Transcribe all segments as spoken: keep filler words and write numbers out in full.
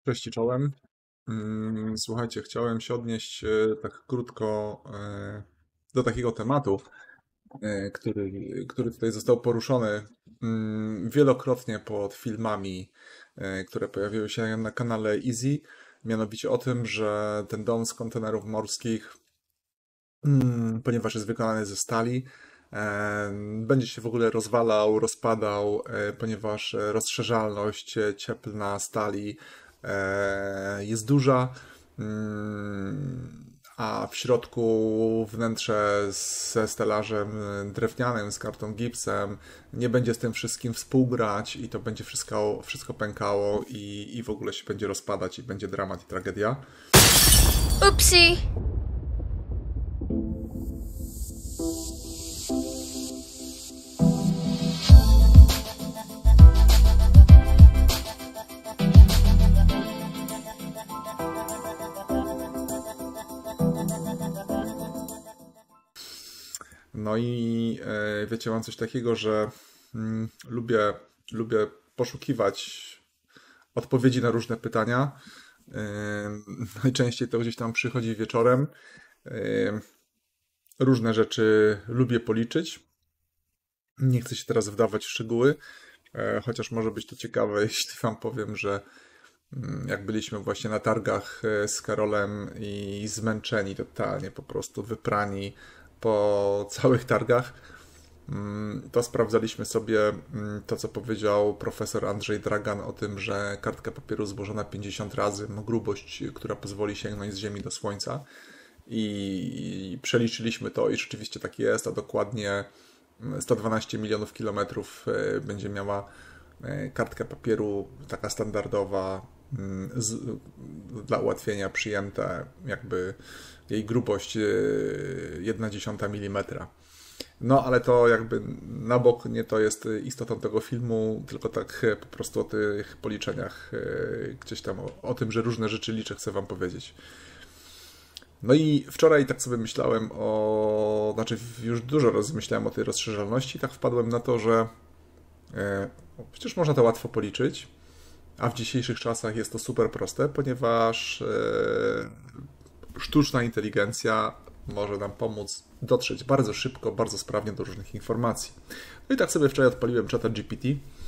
Cześć i czołem. Mm, Słuchajcie, chciałem się odnieść e, tak krótko e, do takiego tematu, e, który, który tutaj został poruszony mm, wielokrotnie pod filmami, e, które pojawiły się na kanale Easy. Mianowicie o tym, że ten dom z kontenerów morskich, mm, ponieważ jest wykonany ze stali, e, będzie się w ogóle rozwalał, rozpadał, e, ponieważ e, rozszerzalność e, cieplna stali e, jest duża, mm, a w środku wnętrze ze stelażem drewnianym, z karton gipsem nie będzie z tym wszystkim współgrać i to będzie wszystko, wszystko pękało i, i w ogóle się będzie rozpadać i będzie dramat i tragedia. Oopsie. No i e, wiecie, mam coś takiego, że mm, lubię, lubię poszukiwać odpowiedzi na różne pytania. E, Najczęściej to gdzieś tam przychodzi wieczorem. E, Różne rzeczy lubię policzyć. Nie chcę się teraz wdawać w szczegóły, e, chociaż może być to ciekawe, jeśli wam powiem, że mm, jak byliśmy właśnie na targach e, z Karolem i zmęczeni totalnie, po prostu wyprani po całych targach, mm, to sprawdzaliśmy sobie mm, to, co powiedział profesor Andrzej Dragan o tym, że kartka papieru złożona pięćdziesiąt razy ma grubość, która pozwoli sięgnąć z Ziemi do Słońca. I przeliczyliśmy to i rzeczywiście tak jest, a dokładnie sto dwanaście milionów kilometrów e, będzie miała e, kartka papieru, taka standardowa, mm, z, dla ułatwienia przyjęte, jakby jej grubość e, jedna dziesiąta milimetra. No, ale to jakby na bok nie to jest istotą tego filmu, tylko tak e, po prostu o tych policzeniach, e, gdzieś tam o, o tym, że różne rzeczy liczę, chcę wam powiedzieć. No i wczoraj tak sobie myślałem o, znaczy już dużo razy myślałem o tej rozszerzalności i tak wpadłem na to, że e, przecież można to łatwo policzyć, a w dzisiejszych czasach jest to super proste, ponieważ e, sztuczna inteligencja może nam pomóc dotrzeć bardzo szybko, bardzo sprawnie do różnych informacji. No i tak sobie wczoraj odpaliłem czata G P T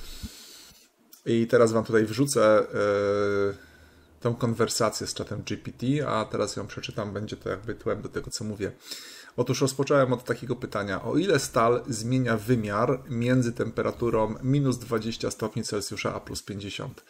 i teraz wam tutaj wrzucę e, tą konwersację z czatem G P T, a teraz ją przeczytam, będzie to jakby tłem do tego, co mówię. Otóż rozpocząłem od takiego pytania, o ile stal zmienia wymiar między temperaturą minus dwadzieścia stopni Celsjusza a plus pięćdziesiąt?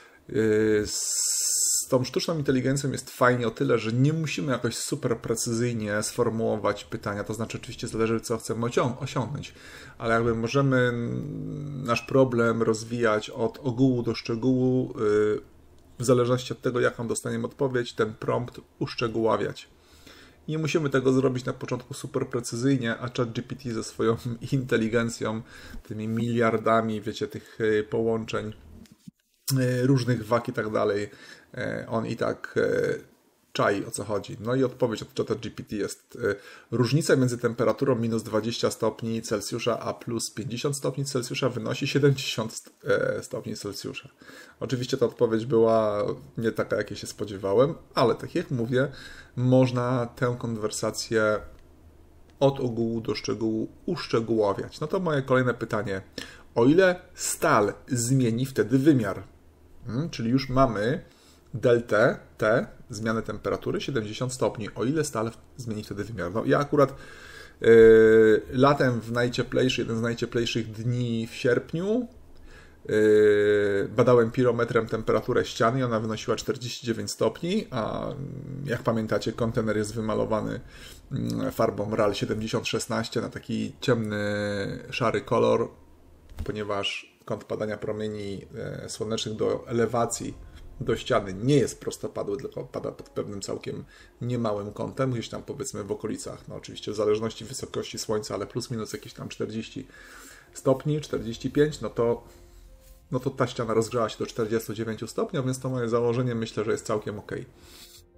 Z tą sztuczną inteligencją jest fajnie o tyle, że nie musimy jakoś super precyzyjnie sformułować pytania, to znaczy oczywiście zależy, co chcemy osiągnąć, ale jakby możemy nasz problem rozwijać od ogółu do szczegółu, w zależności od tego, jaką dostaniemy odpowiedź, ten prompt uszczegóławiać. Nie musimy tego zrobić na początku super precyzyjnie, a ChatGPT ze swoją inteligencją, tymi miliardami, wiecie, tych połączeń, różnych wag i tak dalej, on i tak czai, o co chodzi. No i odpowiedź od ChatGPT jest: różnica między temperaturą minus dwadzieścia stopni Celsjusza a plus pięćdziesiąt stopni Celsjusza wynosi siedemdziesiąt stopni Celsjusza. Oczywiście ta odpowiedź była nie taka, jakiej się spodziewałem, ale tak jak mówię, można tę konwersację od ogółu do szczegółu uszczegóławiać. No to moje kolejne pytanie. O ile stal zmieni wtedy wymiar? Hmm, czyli już mamy deltę T, zmianę temperatury siedemdziesiąt stopni. O ile stal zmieni wtedy wymiar? No ja akurat yy, latem w najcieplejszy, jeden z najcieplejszych dni w sierpniu yy, badałem pirometrem temperaturę ściany i ona wynosiła czterdzieści dziewięć stopni, a jak pamiętacie, kontener jest wymalowany farbą R A L siedemdziesiąt szesnaście na taki ciemny, szary kolor, ponieważ kąt padania promieni słonecznych do elewacji do ściany nie jest prostopadły, tylko pada pod pewnym całkiem niemałym kątem, gdzieś tam powiedzmy w okolicach, no oczywiście w zależności wysokości słońca, ale plus minus jakieś tam czterdzieści stopni, czterdzieści pięć, no to, no to ta ściana rozgrzała się do czterdziestu dziewięciu stopni, więc to moje założenie myślę, że jest całkiem ok.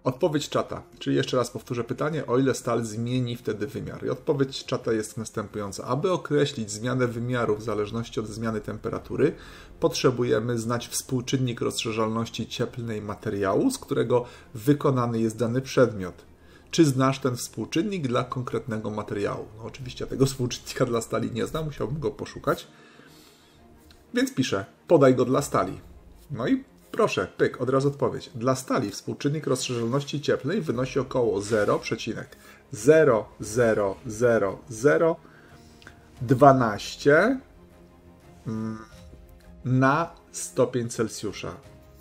Odpowiedź czata, czyli jeszcze raz powtórzę pytanie, o ile stal zmieni wtedy wymiar. I odpowiedź czata jest następująca. Aby określić zmianę wymiaru w zależności od zmiany temperatury, potrzebujemy znać współczynnik rozszerzalności cieplnej materiału, z którego wykonany jest dany przedmiot. Czy znasz ten współczynnik dla konkretnego materiału? No oczywiście ja tego współczynnika dla stali nie znam, musiałbym go poszukać. Więc piszę, podaj go dla stali. No i proszę, pyk, od razu odpowiedź. Dla stali współczynnik rozszerzalności cieplnej wynosi około zero przecinek zero zero zero zero dwanaście na stopień Celsjusza.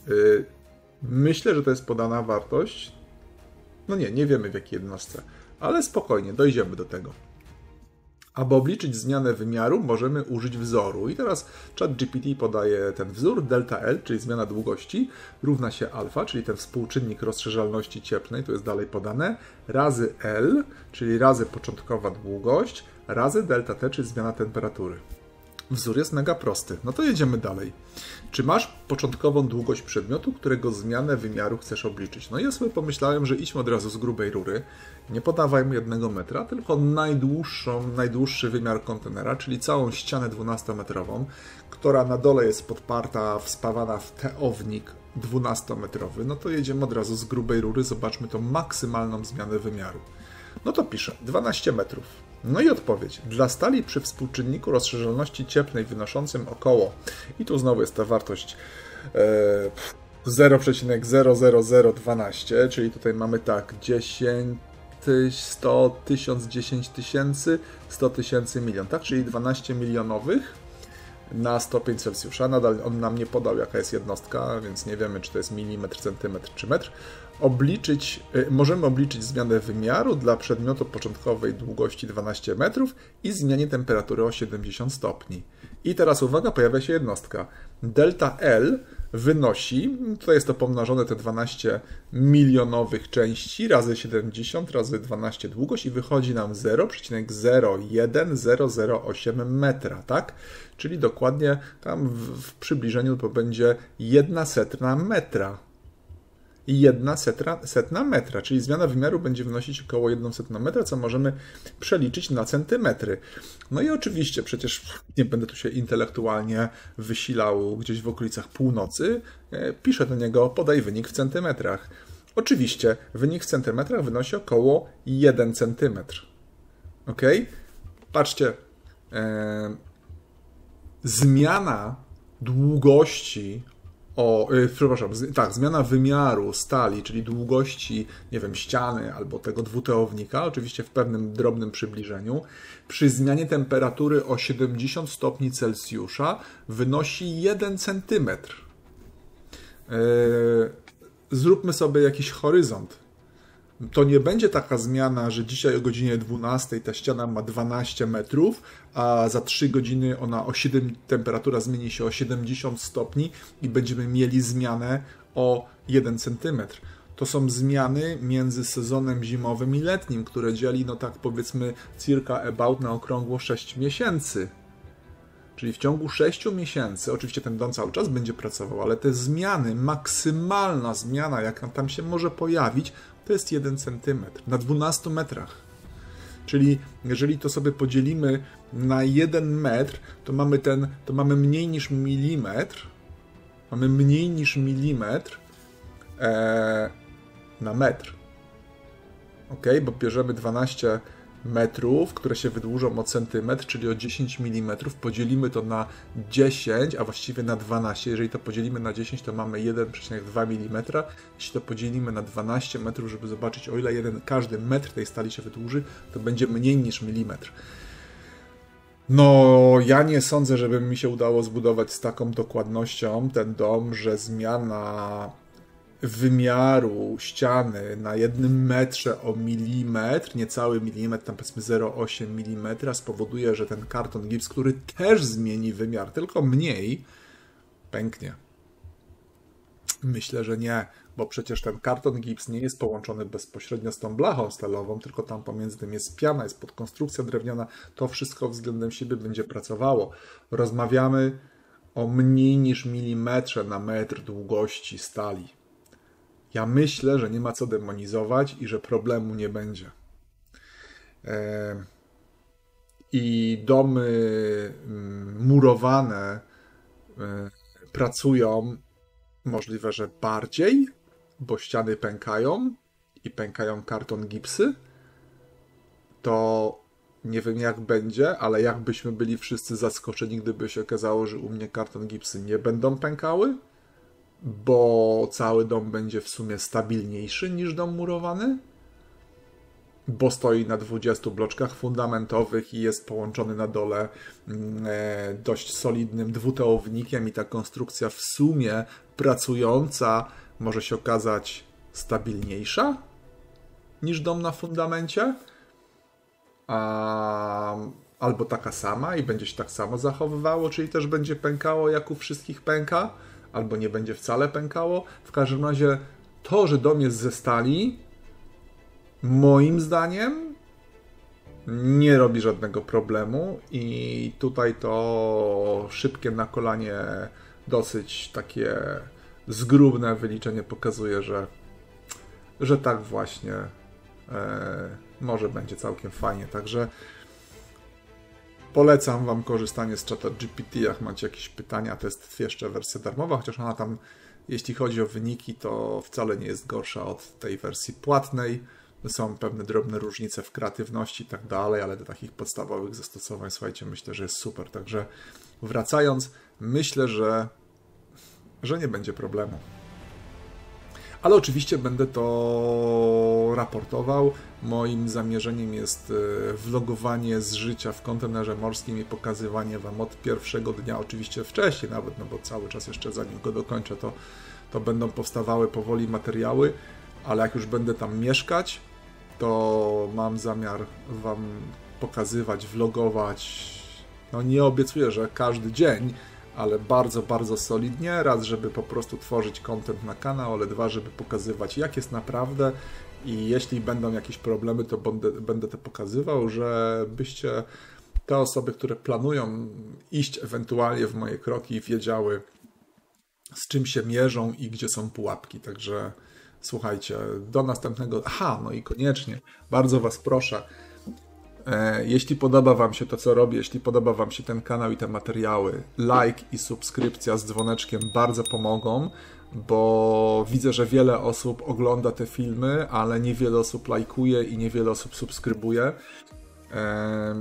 Myślę, że to jest podana wartość. No nie, nie wiemy w jakiej jednostce, ale spokojnie, dojdziemy do tego. Aby obliczyć zmianę wymiaru, możemy użyć wzoru. I teraz ChatGPT podaje ten wzór, delta L, czyli zmiana długości, równa się alfa, czyli ten współczynnik rozszerzalności cieplnej, to jest dalej podane, razy L, czyli razy początkowa długość, razy delta T, czyli zmiana temperatury. Wzór jest mega prosty. No to jedziemy dalej. Czy masz początkową długość przedmiotu, którego zmianę wymiaru chcesz obliczyć? No i ja sobie pomyślałem, że idźmy od razu z grubej rury. Nie podawajmy jednego metra, tylko najdłuższą, najdłuższy wymiar kontenera, czyli całą ścianę dwunastometrową, która na dole jest podparta, wspawana w teownik dwunastometrowy. No to jedziemy od razu z grubej rury, zobaczmy tą maksymalną zmianę wymiaru. No to piszę, dwanaście metrów. No i odpowiedź. Dla stali przy współczynniku rozszerzalności cieplnej wynoszącym około, i tu znowu jest ta wartość e, zero przecinek zero zero zero dwanaście, czyli tutaj mamy tak, dziesięć, sto, tysiąc, dziesięć tysięcy, sto tysięcy, milion, tak? Czyli dwanaście milionowych na stopień Celsjusza. Nadal on nam nie podał, jaka jest jednostka, więc nie wiemy, czy to jest milimetr, centymetr czy metr. Obliczyć, możemy obliczyć zmianę wymiaru dla przedmiotu początkowej długości dwanaście metrów i zmianie temperatury o siedemdziesiąt stopni. I teraz uwaga, pojawia się jednostka. Delta L wynosi, tutaj jest to pomnożone te dwanaście milionowych części razy siedemdziesiąt razy dwanaście długość i wychodzi nam zero przecinek zero jeden zero zero osiem metra, tak? Czyli dokładnie tam w, w przybliżeniu to będzie jedna setna metra. I jedna setra, setna metra, czyli zmiana wymiaru będzie wynosić około jedna setna metra, co możemy przeliczyć na centymetry. No i oczywiście, przecież nie będę tu się intelektualnie wysilał gdzieś w okolicach północy, piszę do niego, podaj wynik w centymetrach. Oczywiście, wynik w centymetrach wynosi około jeden centymetr. Ok? Patrzcie, e, zmiana długości O, yy, przepraszam, z, tak, zmiana wymiaru stali, czyli długości, nie wiem, ściany albo tego dwuteownika, oczywiście w pewnym drobnym przybliżeniu, przy zmianie temperatury o siedemdziesiąt stopni Celsjusza wynosi jeden centymetr. Yy, zróbmy sobie jakiś horyzont. To nie będzie taka zmiana, że dzisiaj o godzinie dwunastej ta ściana ma dwanaście metrów, a za trzy godziny ona o siedem, temperatura zmieni się o siedemdziesiąt stopni i będziemy mieli zmianę o jeden centymetr. To są zmiany między sezonem zimowym i letnim, które dzieli, no tak powiedzmy, circa about na okrągło sześć miesięcy. Czyli w ciągu sześciu miesięcy, oczywiście ten dom cały czas będzie pracował, ale te zmiany, maksymalna zmiana, jaka tam się może pojawić, to jest jeden centymetr na dwunastu metrach. Czyli jeżeli to sobie podzielimy na jeden metr, to mamy, ten, to mamy mniej niż milimetr, mamy mniej niż milimetr e, na metr. Ok, bo bierzemy dwanaście metrów, które się wydłużą o centymetr, czyli o dziesięć milimetrów, podzielimy to na dziesięć, a właściwie na dwanaście. Jeżeli to podzielimy na dziesięć, to mamy jeden przecinek dwa milimetra. Jeśli to podzielimy na dwanaście metrów, żeby zobaczyć, o ile jeden, każdy metr tej stali się wydłuży, to będzie mniej niż milimetr. No, ja nie sądzę, żeby mi się udało zbudować z taką dokładnością ten dom, że zmiana wymiaru ściany na jednym metrze o milimetr, niecały milimetr, tam powiedzmy zero przecinek osiem milimetra, spowoduje, że ten karton gips, który też zmieni wymiar, tylko mniej, pęknie. Myślę, że nie, bo przecież ten karton gips nie jest połączony bezpośrednio z tą blachą stalową, tylko tam pomiędzy tym jest piana, jest podkonstrukcja drewniana, to wszystko względem siebie będzie pracowało. Rozmawiamy o mniej niż milimetrze na metr długości stali. Ja myślę, że nie ma co demonizować i że problemu nie będzie. I domy murowane pracują możliwe, że bardziej, bo ściany pękają i pękają karton gipsy. To nie wiem jak będzie, ale jakbyśmy byli wszyscy zaskoczeni, gdyby się okazało, że u mnie karton gipsy nie będą pękały, bo cały dom będzie w sumie stabilniejszy niż dom murowany, bo stoi na dwudziestu bloczkach fundamentowych i jest połączony na dole e, dość solidnym dwutełownikiem i ta konstrukcja w sumie pracująca może się okazać stabilniejsza niż dom na fundamencie, a, albo taka sama i będzie się tak samo zachowywało, czyli też będzie pękało jak u wszystkich pęka, albo nie będzie wcale pękało. W każdym razie to, że dom jest ze stali, moim zdaniem nie robi żadnego problemu i tutaj to szybkie na kolanie, dosyć takie zgrubne wyliczenie pokazuje, że, że tak właśnie e, może będzie całkiem fajnie. Także polecam Wam korzystanie z czata G P T, jak macie jakieś pytania. To jest jeszcze wersja darmowa, chociaż ona tam, jeśli chodzi o wyniki, to wcale nie jest gorsza od tej wersji płatnej. Są pewne drobne różnice w kreatywności i tak dalej, ale do takich podstawowych zastosowań, słuchajcie, myślę, że jest super. Także wracając, myślę, że, że nie będzie problemu. Ale oczywiście będę to raportował. Moim zamierzeniem jest vlogowanie z życia w kontenerze morskim i pokazywanie Wam od pierwszego dnia, oczywiście wcześniej nawet, no bo cały czas jeszcze zanim go dokończę, to, to będą powstawały powoli materiały, ale jak już będę tam mieszkać, to mam zamiar Wam pokazywać, vlogować. No nie obiecuję, że każdy dzień, ale bardzo, bardzo solidnie. Raz, żeby po prostu tworzyć content na kanał, ale dwa, żeby pokazywać, jak jest naprawdę i jeśli będą jakieś problemy, to będę, będę to pokazywał, żebyście te osoby, które planują iść ewentualnie w moje kroki, wiedziały, z czym się mierzą i gdzie są pułapki. Także słuchajcie, do następnego... Aha, no i koniecznie, bardzo Was proszę, e, jeśli podoba Wam się to, co robię, jeśli podoba Wam się ten kanał i te materiały, like i subskrypcja z dzwoneczkiem bardzo pomogą, bo widzę, że wiele osób ogląda te filmy, ale niewiele osób lajkuje i niewiele osób subskrybuje. E,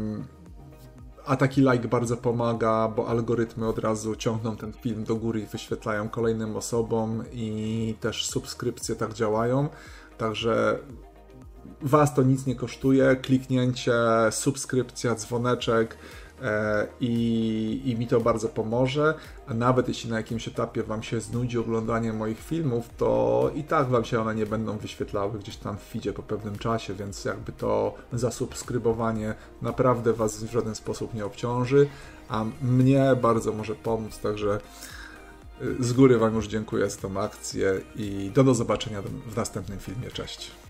A taki like bardzo pomaga, bo algorytmy od razu ciągną ten film do góry i wyświetlają kolejnym osobom i też subskrypcje tak działają. Także Was to nic nie kosztuje, kliknięcie, subskrypcja, dzwoneczek e, i, i mi to bardzo pomoże. A nawet jeśli na jakimś etapie Wam się znudzi oglądanie moich filmów, to i tak Wam się one nie będą wyświetlały gdzieś tam w feedzie po pewnym czasie, więc jakby to zasubskrybowanie naprawdę Was w żaden sposób nie obciąży, a mnie bardzo może pomóc, także z góry Wam już dziękuję za tą akcję i do, do zobaczenia w następnym filmie. Cześć!